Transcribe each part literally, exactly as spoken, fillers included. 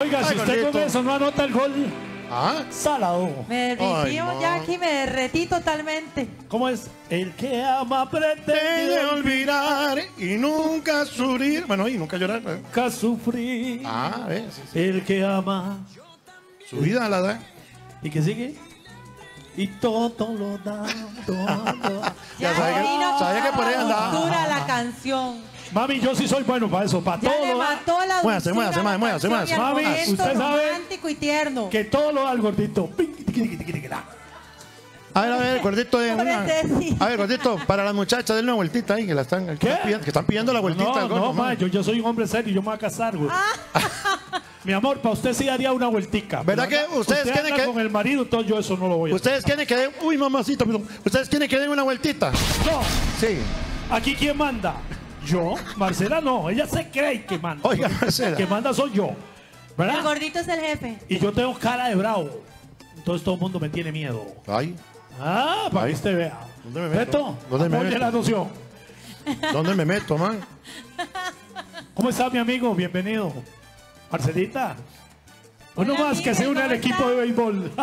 Oiga, Ay, si usted gordito. con eso no anota el gol, ¿Ah? salado. Me derrití, Ay, no. ya aquí me derretí totalmente. ¿Cómo es? El que ama pretende Pretende olvidar y nunca sufrir. Bueno, y nunca llorar. ¿eh? nunca sufrir. Ah, ¿ves? Sí, sí. El que ama. Su vida la da. ¿Y qué sigue? Y todo lo da, todo lo da. Ya sabía que- vino sabía que por ahí andaba. dura la canción. Mami, yo sí soy bueno para eso, para Ya todo le lo da. mató la Muévase, dulzura muévase, a la muévase, canción muévase. y al Mami, momento usted sabe romántico y tierno. Que todo lo da el gordito. A ver, a ver, gordito. de Pobre una- Ceci. A ver, gordito, para las muchachas, denle una vueltita ahí, que la están, que ¿Qué? están pidiendo, que están pidiendo la vueltita. No, al gordo, no, ma, mami. yo, yo soy un hombre serio, yo me voy a casar, güey. Mi amor, para usted sí daría una vueltica. ¿Verdad Pero que ustedes usted quieren anda que- con el marido, entonces yo eso no lo voy a hacer. Ustedes quieren que den. Uy, mamacita, perdón. Ustedes quieren que den una vueltita. No, Sí. aquí ¿quién manda? Yo, Marcela no, ella se cree que manda. Oiga, Marcela. Que manda soy yo, El ¿verdad? gordito es el jefe. Y yo tengo cara de bravo. Entonces todo el mundo me tiene miedo. Ay, Ah, para Ahí. que usted vea. ¿Dónde me meto? ¿Beto? ¿Dónde me Apoye meto? la noción. ¿dónde me meto, man? ¿Cómo está mi amigo? Bienvenido. Marcelita. Uno Hola, más que Miguel, se une al ¿cómo equipo está? de béisbol.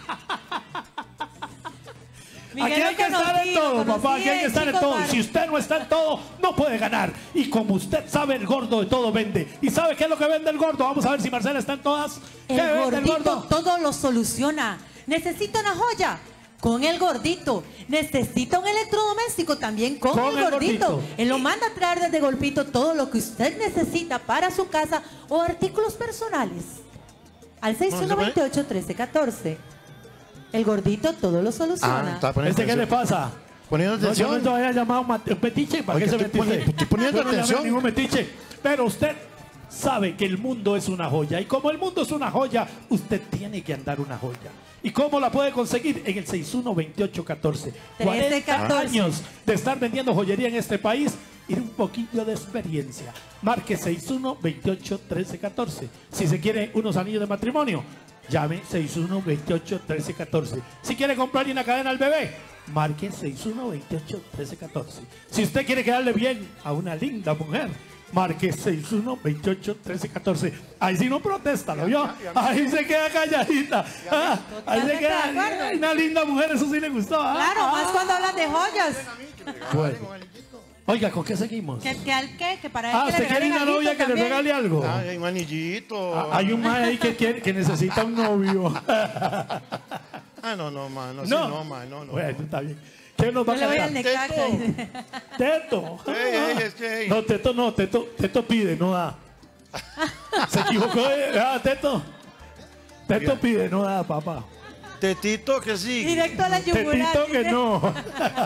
Miguel Aquí lo hay que estar en conocí, lo todo, papá. conocí Aquí hay que de estar en Chico todo. Bar. Si usted no está en todo, no puede ganar. Y como usted sabe, el gordo de todo vende. ¿Y sabe qué es lo que vende el gordo? Vamos a ver si Marcela está en todas. ¿Qué El vende el gordito gordo? todo lo soluciona. ¿Necesita una joya? Con el gordito. ¿Necesita un electrodoméstico? También con, Con el, el gordito. gordito. Él lo manda a traer desde Golpito todo lo que usted necesita para su casa o artículos personales. Al seis uno dos ocho, uno tres uno cuatro. El gordito todo lo Ah, soluciona. está poniendo ¿Este qué le atención. pasa? Poniendo No, yo no atención. te había llamado mate- petiche. ¿Para Oiga, qué se estoy metiche? poni- estoy poniendo Yo no llamé atención. ningún metiche. Pero usted sabe que el mundo es una joya. Y como el mundo es una joya, usted tiene que andar una joya. ¿Y cómo la puede conseguir? En el seis uno dos ocho uno cuatro. cuarenta catorce. años de estar vendiendo joyería en este país y un poquillo de experiencia. Marque seis uno dos ocho uno tres uno cuatro. Si se quiere unos anillos de matrimonio, llame seis uno dos ocho uno tres uno cuatro. Si quiere comprarle una cadena al bebé, marque seis uno dos ocho uno tres uno cuatro. Si usted quiere quedarle bien a una linda mujer, marque seis uno dos ocho uno tres uno cuatro. Ahí sí no protesta, ¿lo vio? Ahí se queda calladita. Ah, ahí se Totalmente queda. de acuerdo. Ay, una linda mujer, eso sí le gustó. ah. Claro, más cuando hablan de joyas. Bueno. Oiga, ¿con qué seguimos? ¿Que, que al qué? Que para él Ah, que ¿usted le quiere regalen una novia algo que le también. regale algo? Ay, hay un anillito. Ah, hay un mae ahí que, quiere, que necesita un novio. Ah, no, no, man. No, sí, No, no, man. No, no. Bueno, está bien. ¿Qué nos va Yo le voy a al cantar? Necaxa. Teto. Ey, ey, es que, ey. No, Teto no, Teto, Teto pide, no da. Se equivocó. eh. Ah, Teto. Teto pide, no da, papá. Tetito que sí. Directo a la yugular. Tetito que dice. no.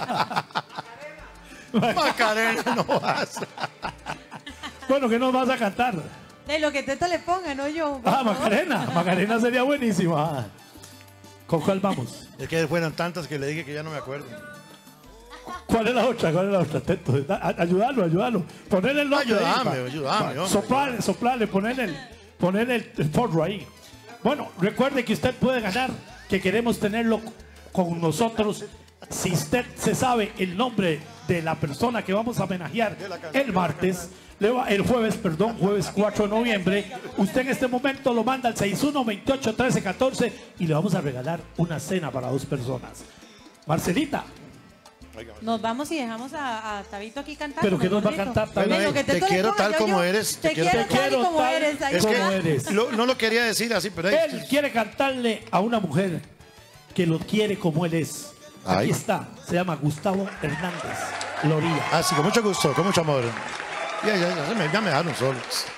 Macarena no vas. Bueno, ¿qué nos vas a cantar? De lo que Teto le ponga, no yo. Ah, Macarena. Macarena sería buenísima. ¿Con cuál vamos? Es que fueron tantas que le dije que ya no me acuerdo. ¿Cuál es la otra? ¿Cuál es la otra? Teto, da- a- ayudarlo, ayudarlo. Ponerle el nombre. Ayúdame, ahí, pa- ayúdame, pa- hombre. Soplarle, soplarle, ponerle el, ponerle el, el forro ahí. Bueno, recuerde que usted puede ganar, que queremos tenerlo con nosotros. Si usted se sabe el nombre de la persona que vamos a homenajear el martes, le va- el jueves, perdón, jueves cuatro de noviembre, usted en este momento lo manda al seis uno dos ocho uno tres uno cuatro y le vamos a regalar una cena para dos personas. Marcelita, Nos vamos y dejamos a, a Tabito aquí cantando. ¿pero qué nos va a gordito. cantar Bueno, también? Lo que te Teto le quiero ponga, tal yo- como yo- eres, Te, te quiero, quiero- tal y quiero como tal- eres. Ahí Es que ¿Cómo está. eres? lo- no lo quería decir así, pero ahí. Él quiere cantarle a una mujer que lo quiere como él es. Aquí Ay. está, se llama Gustavo Hernández Loría. Así, con mucho gusto, con mucho amor. Ya, ya, ya, se me- ya me dejaron solos.